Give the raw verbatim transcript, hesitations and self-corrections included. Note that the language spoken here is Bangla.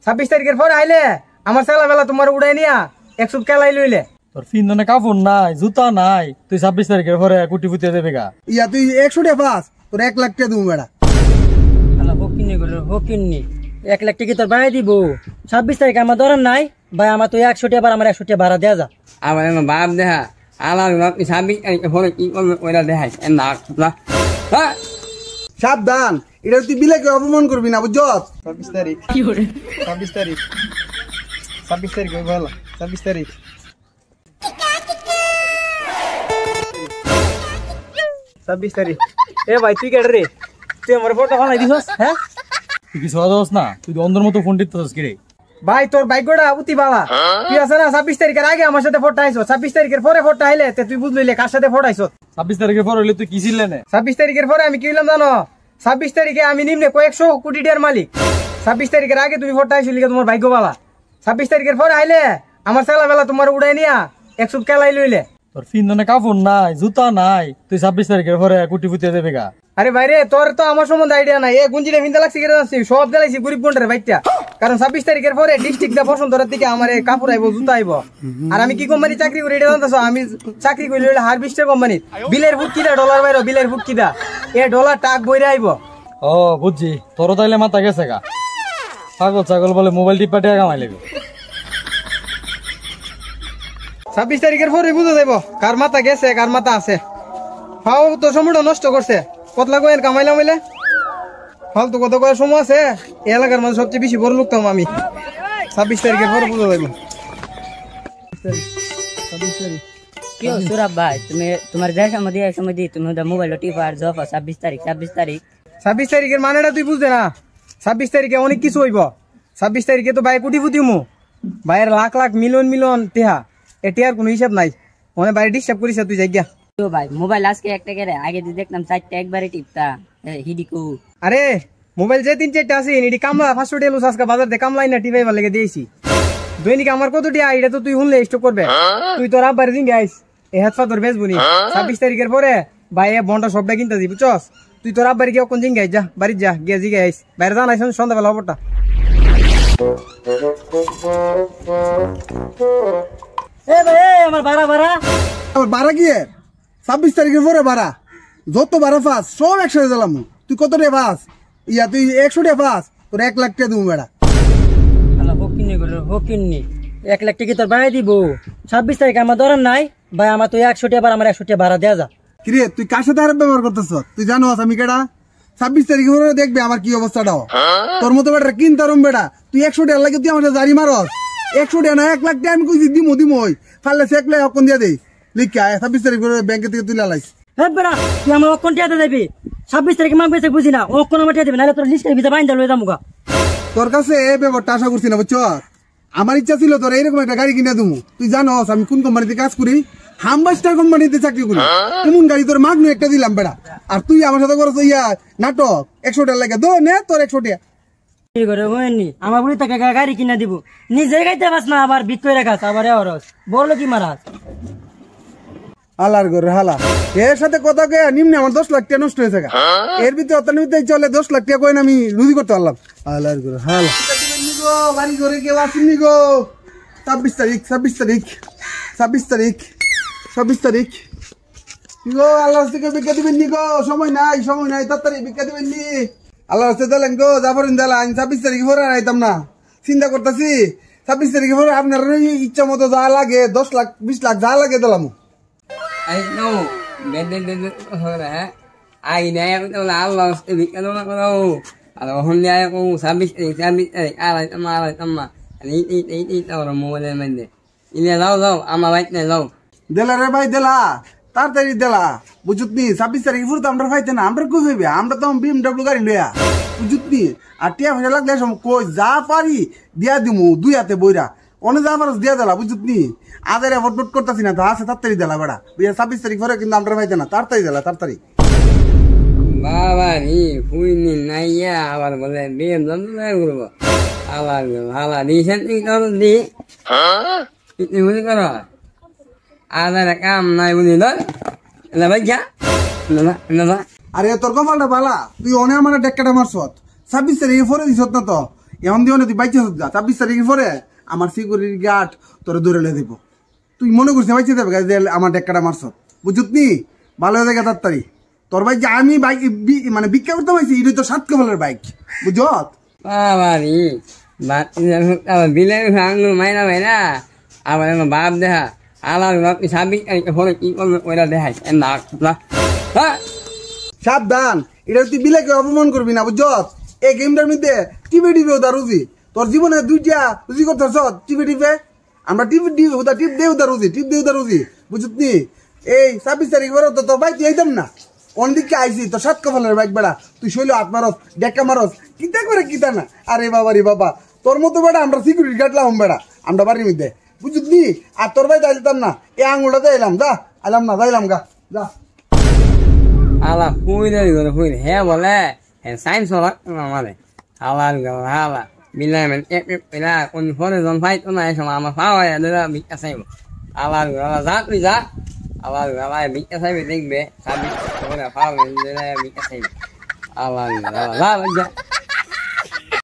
ছাব্বিশ তারিখের পরে আইলে আমার ছেলা বেলা তোমার উড়াই নিয়া একশো কেলাই লইলে তোর ফিন্দনে কাপড় নাই জুতা নাই তুই ছাব্বিশ তারিখের পরে কোটি ফুটিয়ে দেবে গা ইয়া তুই একশো টাকা পাস তোর এক লাখ টাকা দেবো বেড়া হকিনি গেল হকিনি এক লাখ টাকা তোর বাড়াই দিব ছাব্বিশ তারিখ আমার ধরেন নাই ভাই আমার তো একশো টাকা আমার একশো টাকা ভাড়া দেওয়া যা আমার বাপ দেখা আমার ছাব্বিশ তারিখের পরে কি করবে ওইটা দেখাই সাবধান এটা তুই বিলাকে অপমান করবি না বুঝছ ছাব্বিশ তারিখ কি করে ছাব্বিশ তারিখ ছাব্বিশ তারিখ ওই ভালো ছাব্বিশ তারিখ ছাব্বিশ তারিখ এ ভাই তুই কেটে রে তুই আমার ফটো ফালাই দিছস হ্যাঁ তুই কি সহজ হস না তুই অন্ধের মতো ফোন টিপতেছিস কি রে ভাই তোর ভাগ্যটা অতি বালা তুই আছে না ছাব্বিশ তারিখের আগে আমার সাথে ফটো আইছো ছাব্বিশ তারিখের পরে ফটো আইলে তুই বুঝলি কার সাথে ফটো আইছো ছাব্বিশ তারিখের পরে হইলে তুই কি ছিলেন ছাব্বিশ তারিখের পরে আমি কি হইলাম জানো ছাব্বিশ তারিখে আমি নিম্নে কয়েকশো কোটি টাকার মালিক ছাব্বিশ তারিখের আগে তুমি ফটো আইছো লিখে তোমার ভাগ্য বালা ছাব্বিশ তারিখের পরে আইলে আমার ছেলা বেলা তোমার উড়াই নিয়া একশো কেলাই লইলে তোর ফিন্দনে কাপড় নাই জুতা নাই তুই ছাব্বিশ তারিখের পরে কোটি ফুটিয়ে দেবে গা আরে ভাইরে তোর তো আমার সম্বন্ধে আইডিয়া নাই এ গুঞ্জিটা ভিন্দা লাগছে কেটে যাচ্ছি সব দিলাইছি গরিব গন্ডারে বাইকটা কারণ ছাব্বিশ তারিখের পরে ডিস্ট্রিক্টটা বসন্তরার দিকে আমার কাপড় আইবো জুতা আইবো আর আমি কি কোম্পানি চাকরি করি এটা জানতেছো আমি চাকরি করি হারভেস্টার কোম্পানি বিলের ফুট কিদা ডলার বাইরো বিলের ফুট কিদা এ ডলার টাক বইরে আইবো ও বুঝছি তোর তাইলে মাথা গেছে গা পাগল ছাগল বলে মোবাইল টিপা টাকা কামাই লাগবে ছাব্বিশ তারিখের পরে বুঝে যাইব কার মাথা গেছে কার মাথা আছে হাও তো সময়টা নষ্ট করছে কতলা কয়েন কামাইলাম হইলে ফালতু কত কয়ের সময় আছে এলাকার মধ্যে সবচেয়ে বেশি বড় লোকতাম আমি ছাব্বিশ তারিখের পরে বুঝে যাইব কি সুরাব ভাই তুমি তোমার যে সময় দিয়ে সময় দিয়ে তুমি মোবাইল টিপার জব ছাব্বিশ তারিখ ছাব্বিশ তারিখ ছাব্বিশ তারিখের মানেটা তুই বুঝতে না ছাব্বিশ তারিখে অনেক কিছু হইব ছাব্বিশ তারিখে তো ভাই কোটি ফুটিমু ভাইয়ের লাখ লাখ মিলিয়ন মিলিয়ন টেহা এ টেহার কোনো হিসাব নাই অনেক বাইরে ডিস্টার্ব করিস তুই যাই তো ভাই মোবাইল আজকে একটা করে আগে দিয়ে দেখলাম চারটা একবারে টিপতা হিডিকু আরে মোবাইল যে তিন চারটা আছে এটি কামলা পাঁচশো টেলু আজকে বাজার দিয়ে কামলাই না টিপাইবার লেগে দিয়েছি দৈনিক আমার কত টিয়া এটা তো তুই শুনলে স্টক করবে তুই তোর আব্বার দিন গাইস এ হাত পা তোর বেচবুনি ছাব্বিশ তারিখের পরে ভাই এ বন্ডা সবটা কিনতে দিবি বুঝছস তুই তোর আব্বার গিয়ে কোন দিন গাইস যা বাড়ি যা গিয়ে জি গাইস বাইরে জানাইছ সন্ধ্যাবেলা খবরটা এ ভাই আমার ভাড়া ভাড়া আমার ভাড়া কি ছাব্বিশ তারিখের পরে ভাড়া যত ভাড়া পাস সব একসাথে দিলাম তুই কত টাকা পাস ইয়া তুই একশো টাকা পাস তোর এক লাখ টাকা দেবো বেড়া হকিনি গেল হকিনি এক লাখ টাকা তোর বাড়াই দিব ছাব্বিশ তারিখ আমার ধরেন নাই ভাই আমার তো একশো টাকা আমার একশো টাকা ভাড়া দেওয়া যা কিরে তুই কার সাথে আরো ব্যবহার করতেছ তুই জানো আমি কেডা ছাব্বিশ তারিখের পরে দেখবে আমার কি অবস্থাটাও তোর মতো বেটা কিনতারম বেটা তুই একশো টাকা লাগে তুই আমার জারি মারস একশো টাকা না এক লাখ টাকা আমি কইছি দিমো দিমো ওই ফাললে সে এক লাখ অকন দিয়া দেই লিখা ছাব্বিশ তারিখ ব্যাংকে থেকে তুলে লাইস হ্যাঁ বেড়া তুই আমার অক্ষণ টিয়াতে দেবি ছাব্বিশ তারিখে মাগ বেঁচে বুঝি না অক্ষণ আমার টিয়া দেবে নাহলে তোর লিস্টের ভিতরে বাইন্দা লয়ে যাবো তোর কাছে এই ব্যাপারটা আশা করছি না বুঝছ আমার ইচ্ছা ছিল তোর এইরকম একটা গাড়ি কিনে দেবো তুই জানোস আমি কোন কোম্পানিতে কাজ করি হামবাস্টার কোম্পানিতে চাকরি করি কোন গাড়ি তোর মাগ একটা দিলাম বেড়া আর তুই আমার সাথে করছ ইয়া নাটক একশো টাকা লাগে দো নে তোর একশো টাকা আমার বুড়ি তাকে গাড়ি কিনা দিব নিজে গাইতে পাস না আবার বিট করে রাখাস আবার বললো কি মারাস আলার ঘরে হালা এর সাথে কথা কে নিম্নে আমার দশ লাখ টাকা নষ্ট হয়েছে এর ভিতরে অর্থনীতি চলে দশ লাখ টাকা কয়েন আমি রুজি করতে পারলাম আলার ঘরে হালা বাড়ি ঘরে কেউ আসেননি গো ছাব্বিশ তারিখ ছাব্বিশ তারিখ ছাব্বিশ তারিখ ছাব্বিশ তারিখ গো আল্লাহ থেকে বিজ্ঞা দিবেন নি গো সময় নাই সময় নাই তাড়াতাড়ি বিজ্ঞা দিবেন নি আল্লাহ রাস্তে দিলেন গো জাফরিন দিলেন ছাব্বিশ তারিখ পরে আইতাম না চিন্তা করতেছি ছাব্বিশ তারিখ পরে আপনার ইচ্ছা মতো যা লাগে দশ লাখ বিশ লাখ যা লাগে দিলাম I know. Then then then hả? Ai nè Allah bị cái đó nó đâu. Alors hôm nay cô sabit sabit ai lại tâm lại tâm mà. Đi đi đi đi đâu rồi mua lên mình đi. Ini lâu lâu ama baik nih lâu. দিলা রে ভাই দিলা তাড়াতাড়ি দিলা বুঝুতনি ছাব্বিশ তারিখ পুরো তো আমরা পাইতে না আমরা কই হইবে আমরা তো বিএমডব্লিউ গাড়ি লইয়া বুঝুতনি আর টিয়া ভাড়া লাগলে সব কই যা পারি দিয়া দিমু দুই হাতে বইরা অনেক যা পারস দিয়া দিলা বুঝুতনি আদারে ভটভট করতেছি না তো আছে তাড়াতাড়ি দিলা বেড়া বুঝা ছাব্বিশ তারিখ পরে কিন্তু আমরা পাইতে না তাড়াতাড়ি দিলা তাড়াতাড়ি বাবা নি পুইনি নাইয়া আবার বলে বিএমডব্লিউ করব আবার ভালো দিছেন কি করো দি হ্যাঁ কি বলি করো আদারে কাম নাই বুঝি না না ভাইয়া না না আরে তোর কপালটা বালা তুই অনে আমার ডেক্কাটা মারছত ছাব্বিশ তারিখে পরে দিছত না তো এমন দিও না তুই বাইচে যা ছাব্বিশ তারিখের পরে আমার সিকিউরিটি গার্ড তোরে ধরে লে দিব তুই মনে করছিস বাইচে দেবে যে আমার ডেক্কাটা মারছ বুঝুত নি ভালো হয়ে যায় তাড়াতাড়ি তোর ভাই যে আমি বাইক মানে ভিক্ষা করতে পারছি এটা তো সাত কবলের বাইক বুঝত বাবা নি বিলের ভাঙলো মাইনা মাইনা আবার আমার বাপ দেখা আলার সাবিক হলে কি করবে ওইটা দেখাই না হ্যাঁ সাবধান এটা তুই বিলাকে অপমান করবি না বুঝত এই গেমটার মধ্যে টিপে টিপে ওটা রুজি তোর জীবনে দুইটা রুজি করতে টিপে টিপে আমরা টিপ টিপ ওটা টিপ দে ওটা রুজি টিপ দে ওটা রুজি বুঝত নি এই ছাব্বিশ তারিখ বেরো তো তোর বাইক আইতাম না অনদিকে আইসি তোর সাত কপালের বাইক বেড়া তুই শৈল হাত মারস ডেকা মারস কিতা করে কিতা না আরে বাবা রে বাবা তোর মতো বেড়া আমরা সিকিউরিটি গার্ড লাম বেড়া আমরা বাড়ির মধ্যে বুঝত নি আর তোর বাইক আইতাম না এই আঙুলটা যাইলাম যা আইলাম না যাইলাম গা যা আলা ফুই দেরি করে ফুই হে বলে হে সাইন্স হলাক আমারে আলার গেল আলা বিলাই মানে এক এক পেলা কোন ফোনে জন ফাইট না এই সময় আমার পাওয়া যায় বিকা সাইব আলার গেল যা তুই যা আলার গেল বিকা সাইব দেখবে সাবি ওরা পাওয়া যায় বিকা সাইব আলার গেল যা যা